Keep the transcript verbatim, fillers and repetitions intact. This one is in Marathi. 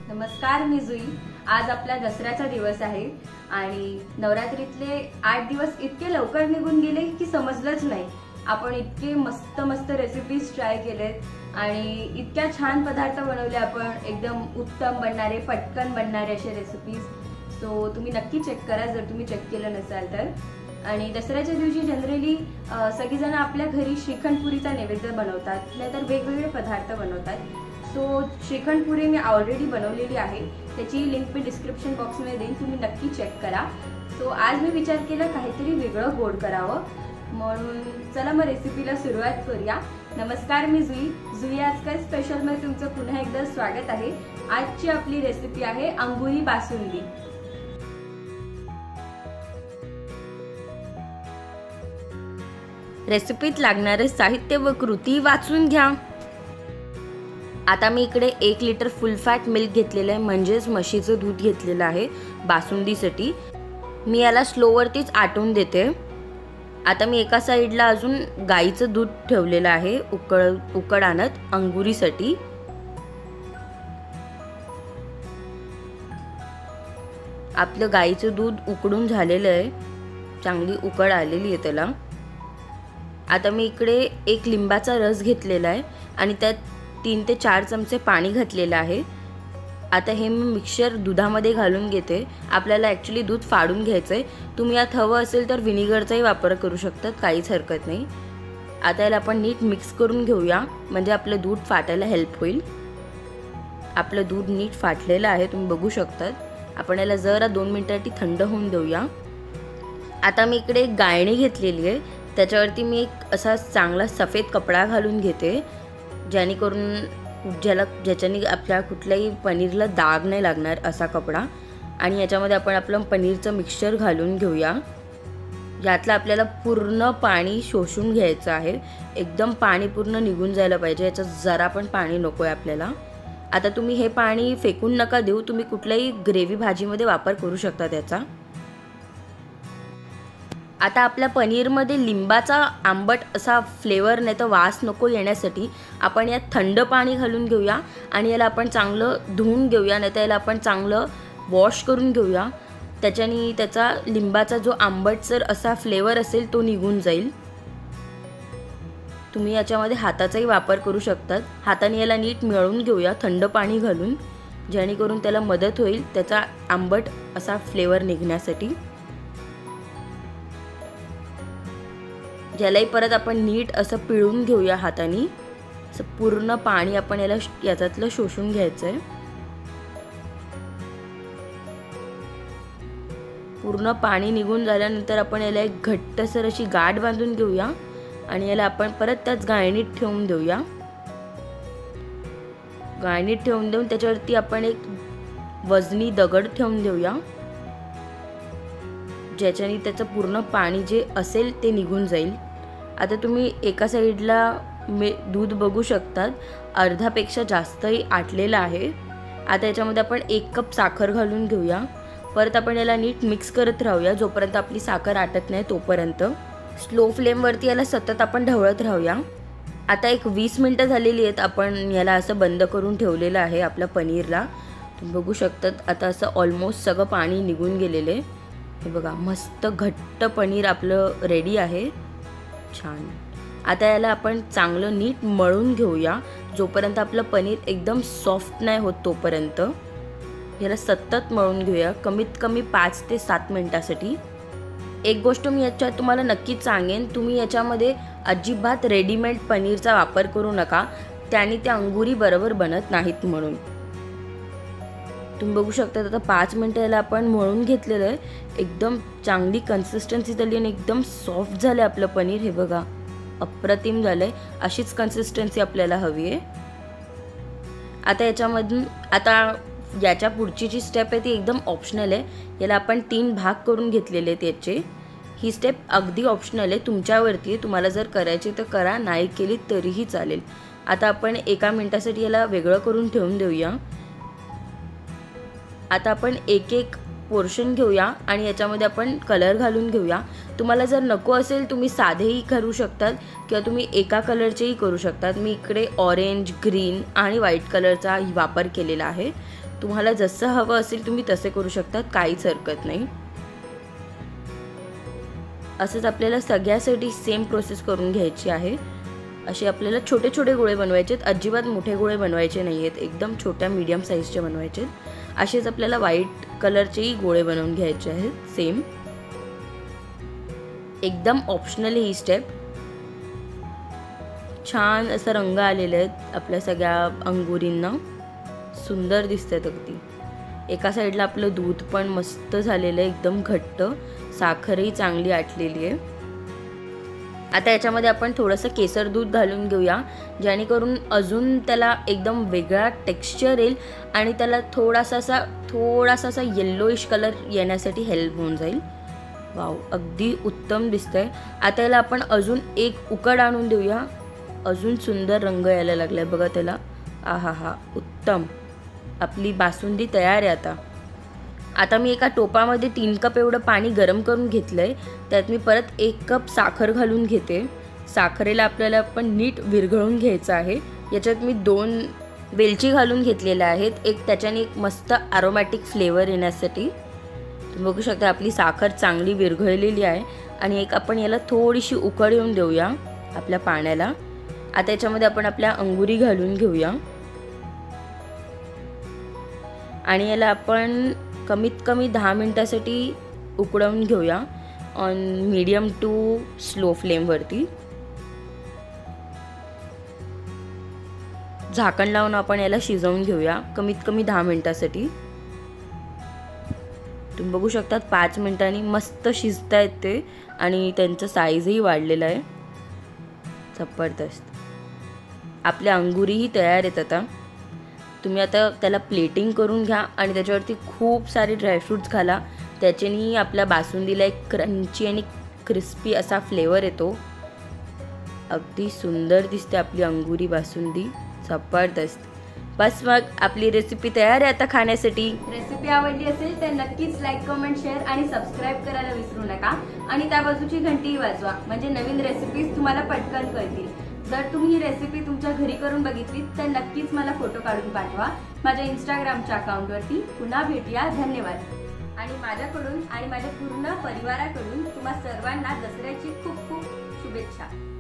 नमस्कार, मी जुई। आज आपला दसऱ्याचा दिवस आहे आणि नवरात्रीतले आठ दिवस इतके लवकर निघून गेले की समजलंच नाही। आपण इतके मस्त मस्त रेसिपीज ट्राय केलेत आणि इतक्या छान पदार्थ बनवले आपण, एकदम उत्तम बनणारे, पटकन बनणारे असे रेसिपीज। सो तुम्ही नक्की चेक करा जर तुम्ही चेक केलं नसाल तर। आणि दसऱ्याच्या दिवशी जनरली सगळीजण आपल्या घरी श्रीखंडपुरीचा नैवेद्य बनवतात, नाहीतर वेगवेगळे पदार्थ बनवतात। सो श्रीखंडपुरी मी ऑलरेडी बनवलेली आहे, त्याची लिंक मी डिस्क्रिप्शन बॉक्समध्ये देईन, तुम्ही नक्की चेक करा। सो आज मी विचार केला काहीतरी वेगळं गोड करावं, म्हणून चला मग रेसिपीला सुरुवात करूया। नमस्कार, मी जुई जुई आज काय स्पेशल मध्ये तुमचं पुन्हा एकदा स्वागत आहे। आजची आपली रेसिपी आहे अंगुरी बासुंदी। रेसिपीत लागणारे साहित्य व कृती वाचून घ्या। आता मी इकडे एक लिटर फुल फॅट मिल्क घेतलेलं आहे, म्हणजेच म्हशीचं दूध घेतलेलं आहे बासुंदीसाठी। मी याला स्लोवरतीच आटवून देते। आता मी एका साईडला अजून गाईचं दूध ठेवलेलं आहे उकळ उकड आणत अंगुरीसाठी। आपलं गाईचं दूध उकडून झालेलं आहे, चांगली उकड आलेली आहे त्याला। आता मी इकडे एक लिंबाचा रस घेतलेला आहे आणि त्यात तीन ते चार चमचे पाणी घातलेलं आहे। आता हे मी मिक्सचर दुधामध्ये घालून घेते। आपल्याला ॲक्च्युली दूध फाडून घ्यायचं आहे, तुम्ही यात हवं असेल तर व्हिनेगरचाही वापर करू शकतात, काहीच हरकत नाही। आता याला आपण नीट मिक्स करून घेऊया, म्हणजे आपलं दूध फाटायला हेल्प होईल। आपलं दूध नीट फाटलेलं आहे, तुम्ही बघू शकतात। आपण याला जरा दोन मिनिटांसाठी थंड होऊन देऊया। आता मी इकडे एक गाळणी घेतलेली आहे, त्याच्यावरती मी एक असा चांगला सफेद कपडा घालून घेते, जेणेकरून ज्याला ज्याच्याने आपल्या कुठल्याही पनीरला डाग नाही लागणार असा कपडा। आणि याच्यामध्ये आपण आपलं पनीरचं मिक्सचर घालून घेऊया। यातलं आपल्याला पूर्ण पाणी शोषून घ्यायचं आहे, एकदम पाणी पूर्ण निघून जायला पाहिजे, याच्यात जरा पण पाणी नको आहे आपल्याला। आता तुम्ही हे पाणी फेकून नका देऊ, तुम्ही कुठल्याही ग्रेव्ही भाजीमध्ये वापर करू शकता त्याचा। आता आपल्या पनीरमध्ये लिंबाचा आंबट असा फ्लेवर नाही तर वास नको येण्यासाठी आपण यात थंड पाणी घालून घेऊया आणि याला आपण चांगलं धुवून घेऊया, नाही तर याला आपण चांगलं वॉश करून घेऊया। त्याच्याने त्याचा लिंबाचा जो आंबटसर असा फ्लेवर असेल तो निघून जाईल। तुम्ही याच्यामध्ये हाताचाही वापर करू शकतात, हाताने याला नीट मिळवून घेऊया थंड पाणी घालून, जेणेकरून त्याला मदत होईल त्याचा आंबट असा फ्लेवर निघण्यासाठी। ज्यालाही परत आपण नीट असं पिळून घेऊया हाताने, असं पूर्ण पाणी आपण याला याच्यातलं शोषून घ्यायचं आहे। पूर्ण पाणी निघून झाल्यानंतर आपण याला एक घट्टसर अशी गाठ बांधून घेऊया आणि याला आपण परत त्याच गाळणीत ठेवून देऊया। गाळणीत ठेवून देऊन त्याच्यावरती आपण एक वजनी दगड ठेवून देऊया, ज्याच्याने त्याचं पूर्ण पाणी जे असेल ते निघून जाईल। आता तुम्ही एका साईडला मे दूध बघू शकतात, अर्धापेक्षा जास्तही आटलेलं आहे। आता याच्यामध्ये आपण एक कप साखर घालून घेऊया, परत आपण याला नीट मिक्स करत राहूया जोपर्यंत आपली साखर आटत नाही तोपर्यंत। स्लो फ्लेमवरती याला सतत आपण ढवळत राहूया। आता एक वीस मिनटं झालेली आहेत, आपण याला असं बंद करून ठेवलेलं आहे आपल्या पनीरला। तुम्ही बघू शकतात आता असं ऑलमोस्ट सगळं पाणी निघून गेलेलं आहे। हे बघा, मस्त घट्ट पनीर आपलं रेडी आहे, छान। आता याला आपण चांगलं नीट मळून घेऊया, जोपर्यंत आपलं पनीर एकदम सॉफ्ट नाही होत तोपर्यंत याला सतत मळून घेऊया, कमीत कमी पाच ते सात मिनिटासाठी। एक गोष्ट मी याच्यात तुम्हाला नक्कीच सांगेन, तुम्ही याच्यामध्ये अजिबात रेडीमेड पनीरचा वापर करू नका, त्याने त्या अंगुरी बरोबर बनत नाहीत म्हणून। तुम्ही बघू शकता आता पाच मिनटं याला आपण मळून घेतलेलं आहे, एकदम चांगली कन्सिस्टन्सी झाली आणि एकदम सॉफ्ट झालं आपलं पनीर। हे बघा, अप्रतिम झालंय, अशीच कन्सिस्टन्सी आपल्याला हवी आहे। आता याच्यामधून आता याच्या पुढची जी स्टेप आहे ती एकदम ऑप्शनल आहे, याला आपण तीन भाग करून घेतलेले आहेत याचे। ही स्टेप अगदी ऑप्शनल आहे, तुमच्यावरती आहे, तुम्हाला जर करायची तर करा, नाही केली तरीही चालेल। आता आपण एका मिनिटासाठी याला वेगळं करून ठेवून देऊया। आता आपण एक एक पोर्शन घेऊया आणि याच्यामध्ये आपण कलर घालून घेऊया। तुम्हाला जर नको असेल तुम्ही साधेही करू शकतात किंवा तुम्ही एका कलरचेही करू शकतात। मी इकडे ऑरेंज, ग्रीन आणि व्हाईट कलरचा वापर केलेला आहे। तुम्हाला जसं हवं असेल तुम्ही तसे करू शकता, काहीच हरकत नाही. असंच आपल्याला सगळ्यासाठी सेम प्रोसेस करून घ्यायची आहे. असे आपल्याला छोटे छोटे गोळे बनवायचे आहेत, अजिबात मोठे गोळे बनवायचे नाही आहेत, एकदम छोट्या मीडियम साईजचे बनवायचे आहेत. असेच आपल्याला व्हाईट कलरचेही गोळे बनवून घ्यायचे आहेत सेम. एकदम ऑप्शनल ही स्टेप. छान असं रंग आलेले आहेत आपल्या सगळ्या अंगुरींना, सुंदर दिसतात अगदी. एका साईडला आपलं दूध पण मस्त झालेलं आहे, एकदम घट्ट, साखरही चांगली आटलेली आहे. आता याच्यामध्ये आपण थोडंसं केसर दूध घालून घेऊया, जेणेकरून अजून त्याला एकदम वेगळा टेक्स्चर येईल आणि त्याला थोडासा असा थोडासा असा येल्लोइश कलर येण्यासाठी हेल्प होऊन जाईल. वाव, अगदी उत्तम दिसतंय. आता याला आपण अजून एक उकड आणून देऊया. अजून सुंदर रंग यायला लागलाय बघा त्याला. आहा हा, उत्तम. आपली बासुंदी तयार आहे. आता आता मी एका टोपामध्ये तीन कप एवढं पाणी गरम करून घेतलं आहे. त्यात मी परत एक कप साखर घालून घेते. साखरेला आपल्याला पण नीट विरघळून घ्यायचं आहे. याच्यात मी दोन वेलची घालून घेतलेल्या आहेत, एक त्याच्याने एक मस्त ॲरोमॅटिक फ्लेवर येण्यासाठी. तुम्ही बघू शकता आपली साखर चांगली विरघळलेली आहे. आणि एक आपण याला थोडीशी उकळ येऊन देऊया आपल्या पाण्याला. आता याच्यामध्ये आपण आपल्या अंगुरी घालून घेऊया आणि याला आपण कमीत कमी दहा मिनटासाठी उकळवून घेऊया ऑन मीडियम टू स्लो फ्लेमवरती. झाकण लावून आपण याला शिजवून घेऊया कमीत कमी दहा मिनटासाठी. तुम्ही बघू शकतात पाच मिनिटांनी मस्त शिजता येते आणि त्यांचं साईजही वाढलेलं आहे. जबरदस्त. आपल्या अंगुरीही तयार आहेत. आता तुम्ही आता त्याला प्लेटिंग करून घ्या आणि त्याच्यावरती खूप सारे ड्रायफ्रूट्स घाला. त्याच्यानी आपल्या बासुंदीला एक क्रंची आणि क्रिस्पी असा फ्लेवर येतो. अगदी सुंदर दिसते आपली अंगुरी बासुंदी. जबरदस्त. बस मग आपली रेसिपी तयार आहे आता खाण्यासाठी. रेसिपी आवडली असेल तर नक्कीच लाईक, कमेंट, शेअर आणि सबस्क्राईब करायला विसरू नका. आणि त्या बाजूची घंटी वाजवा म्हणजे नवीन रेसिपीज तुम्हाला पटकन कळतील. जर तुम्ही ही रेसिपी तुमच्या घरी करून बघितली तर नक्कीच मला फोटो काढून पाठवा माझ्या इंस्टाग्रामच्या अकाउंटवरती. पुन्हा भेटूया. धन्यवाद. आणि माझ्याकडून आणि माझ्या पूर्ण परिवाराकडून तुम्हा सर्वांना दसऱ्याची खूप खूप शुभेच्छा.